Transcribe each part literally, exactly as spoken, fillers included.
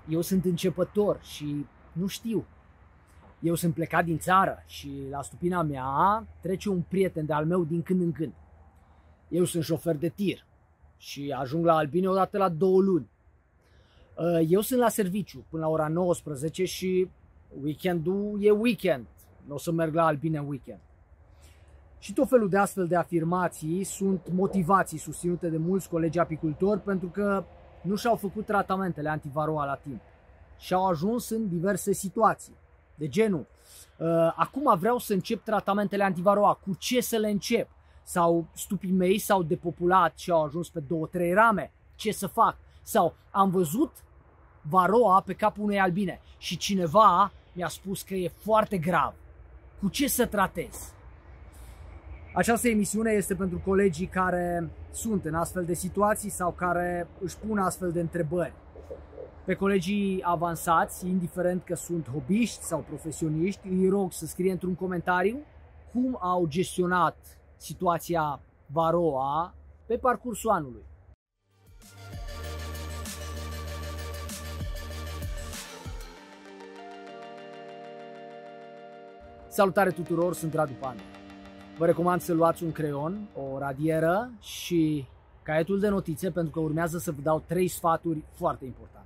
eu sunt începător și nu știu. Eu sunt plecat din țară și la stupina mea trece un prieten de-al meu din când în când. Eu sunt șofer de tir și ajung la Albine odată la două luni. Eu sunt la serviciu până la ora nouăsprezece și weekendul e weekend. Nu o să merg la Albine în weekend. Și tot felul de astfel de afirmații sunt motivații susținute de mulți colegi apicultori pentru că nu și-au făcut tratamentele antivaroa la timp și au ajuns în diverse situații. De genul, acum vreau să încep tratamentele antivaroa, cu ce să le încep? Sau stupii mei s-au depopulat și au ajuns pe două, trei rame, ce să fac? Sau am văzut varoa pe capul unei albine și cineva mi-a spus că e foarte grav, cu ce să tratez? Această emisiune este pentru colegii care sunt în astfel de situații sau care își pun astfel de întrebări. Pe colegii avansați, indiferent că sunt hobiști sau profesioniști, îi rog să scrie într-un comentariu cum au gestionat situația varoa pe parcursul anului. Salutare tuturor, sunt Radu Panda. Vă recomand să luați un creion, o radieră și caietul de notițe pentru că urmează să vă dau trei sfaturi foarte importante.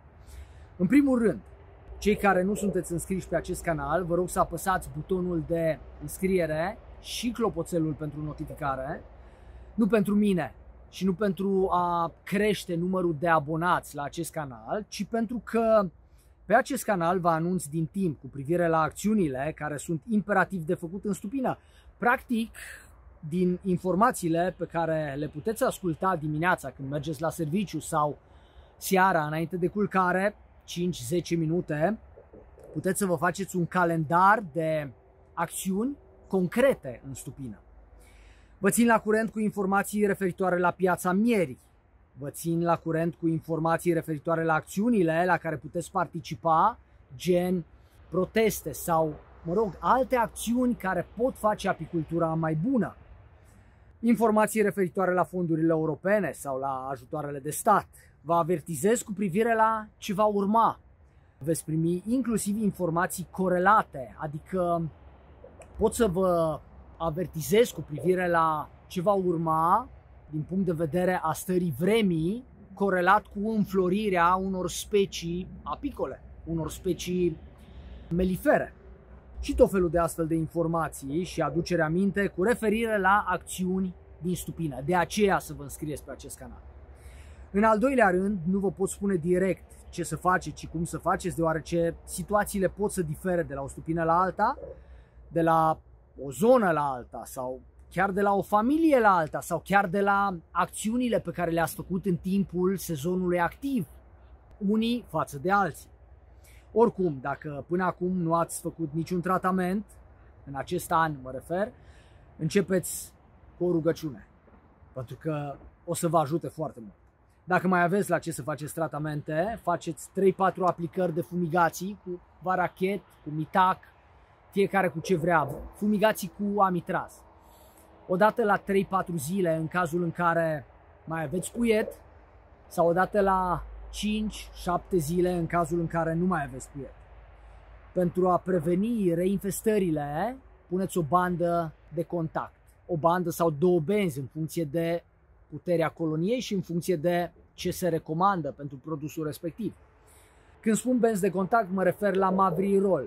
În primul rând, cei care nu sunteți înscriși pe acest canal, vă rog să apăsați butonul de înscriere și clopoțelul pentru notificare, nu pentru mine și nu pentru a crește numărul de abonați la acest canal, ci pentru că pe acest canal vă anunț din timp cu privire la acțiunile care sunt imperativ de făcut în stupină. Practic, din informațiile pe care le puteți asculta dimineața când mergeți la serviciu sau seara înainte de culcare, cinci zece minute, puteți să vă faceți un calendar de acțiuni concrete în stupină. Vă țin la curent cu informații referitoare la piața mierii. Vă țin la curent cu informații referitoare la acțiunile la care puteți participa, gen proteste sau, mă rog, alte acțiuni care pot face apicultura mai bună. Informații referitoare la fondurile europene sau la ajutoarele de stat. Vă avertizez cu privire la ce va urma. Veți primi inclusiv informații corelate, adică pot să vă avertizez cu privire la ce va urma din punct de vedere a stării vremii, corelat cu înflorirea unor specii apicole, unor specii melifere. Și tot felul de astfel de informații și aducere aminte cu referire la acțiuni din stupină. De aceea să vă înscrieți pe acest canal. În al doilea rând, nu vă pot spune direct ce să faceți și cum să faceți, deoarece situațiile pot să difere de la o stupină la alta, de la o zonă la alta sau chiar de la o familie la alta sau chiar de la acțiunile pe care le-ați făcut în timpul sezonului activ, unii față de alții. Oricum, dacă până acum nu ați făcut niciun tratament, în acest an mă refer, începeți cu o rugăciune, pentru că o să vă ajute foarte mult. Dacă mai aveți la ce să faceți tratamente, faceți trei patru aplicări de fumigații cu varachet, cu mitac, fiecare cu ce vrea, fumigații cu amitraz. Odată la trei patru zile în cazul în care mai aveți puiet sau odată la cinci șapte zile în cazul în care nu mai aveți puiet. Pentru a preveni reinfestările, puneți o bandă de contact, o bandă sau două benzi în funcție de puterea coloniei și în funcție de ce se recomandă pentru produsul respectiv. Când spun benzi de contact, mă refer la Mavrirol,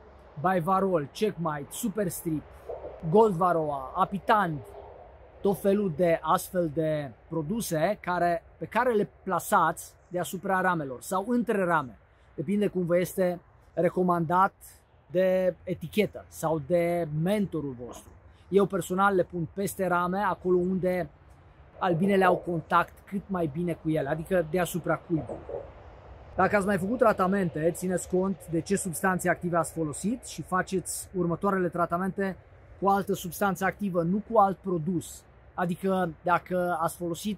Bivarol, Checkmate, Superstrip, Gold Varroa, Apitand, tot felul de astfel de produse care, pe care le plasați deasupra ramelor sau între rame. Depinde cum vă este recomandat de etichetă sau de mentorul vostru. Eu personal le pun peste rame, acolo unde albinele au contact cât mai bine cu ele, adică deasupra cuibului. Dacă ați mai făcut tratamente, țineți cont de ce substanțe active ați folosit și faceți următoarele tratamente cu altă substanță activă, nu cu alt produs. Adică dacă ați folosit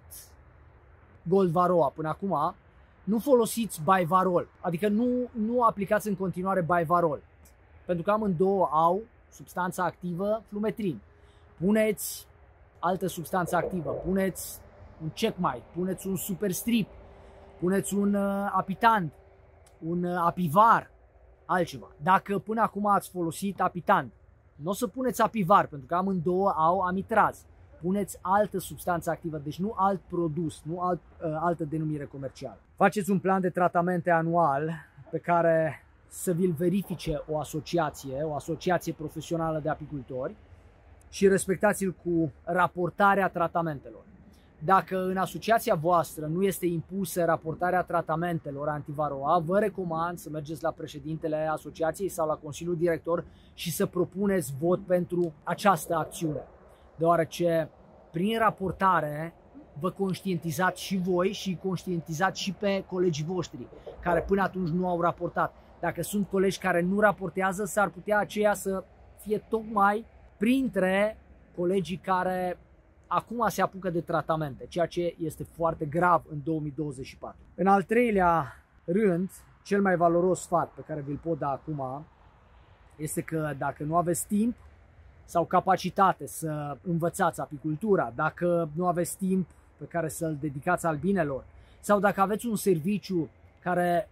Gold Varroa până acum, nu folosiți Bivarol, adică nu, nu aplicați în continuare Bivarol, pentru că amândouă au substanța activă Flumetrin. Puneți altă substanță activă, puneți un Checkmate, puneți un Superstrip, puneți un uh, Apitand, un apivar, altceva. Dacă până acum ați folosit apitant, nu o să puneți apivar, pentru că amândouă au amitraz. Puneți altă substanță activă, deci nu alt produs, nu alt, altă denumire comercială. Faceți un plan de tratamente anual pe care să vi-l verifice o asociație, o asociație profesională de apicultori și respectați-l cu raportarea tratamentelor. Dacă în asociația voastră nu este impusă raportarea tratamentelor antivaroa, vă recomand să mergeți la președintele asociației sau la Consiliul Director și să propuneți vot pentru această acțiune. Deoarece prin raportare vă conștientizați și voi și conștientizați și pe colegii voștri care până atunci nu au raportat. Dacă sunt colegi care nu raportează, s-ar putea aceia să fie tocmai printre colegii care acum se apucă de tratamente, ceea ce este foarte grav în două mii douăzeci și patru. În al treilea rând, cel mai valoros sfat pe care vi-l pot da acum este că dacă nu aveți timp sau capacitate să învățați apicultura, dacă nu aveți timp pe care să-l dedicați albinelor sau dacă aveți un serviciu care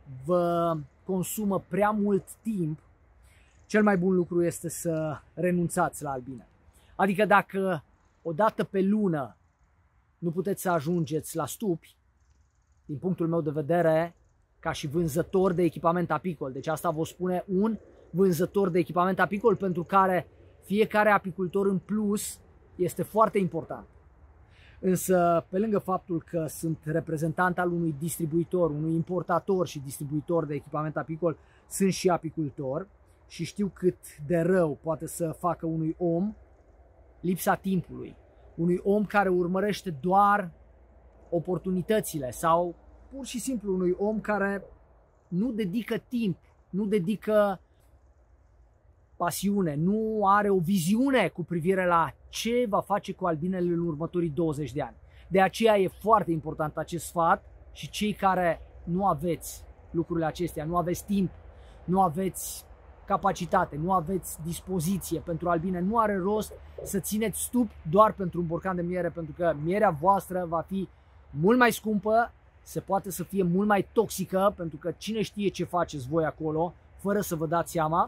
vă consumă prea mult timp, cel mai bun lucru este să renunțați la albine. Adică dacă o dată pe lună nu puteți să ajungeți la stupi, din punctul meu de vedere, ca și vânzător de echipament apicol, deci asta vă spune un vânzător de echipament apicol pentru care fiecare apicultor în plus este foarte important. Însă, pe lângă faptul că sunt reprezentant al unui distribuitor, unui importator și distribuitor de echipament apicol, sunt și apicultor și știu cât de rău poate să facă unui om lipsa timpului. Unui om care urmărește doar oportunitățile sau pur și simplu unui om care nu dedică timp, nu dedică pasiune, nu are o viziune cu privire la ce va face cu albinele în următorii douăzeci de ani. De aceea e foarte important acest sfat și cei care nu aveți lucrurile acestea, nu aveți timp, nu aveți capacitate, nu aveți dispoziție pentru albine, nu are rost să țineți stup doar pentru un borcan de miere, pentru că mierea voastră va fi mult mai scumpă, se poate să fie mult mai toxică, pentru că cine știe ce faceți voi acolo, fără să vă dați seama.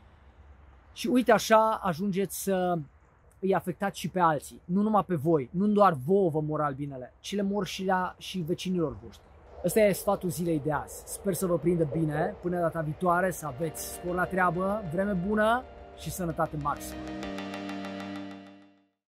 Și uite așa ajungeți să îi afectați și pe alții, nu numai pe voi, nu doar vouă vă mor albinele, ci le mor și la și vecinilor voștri. Ăsta e sfatul zilei de azi. Sper să vă prindă bine. Până data viitoare să aveți spor la treabă, vreme bună și sănătate maximă.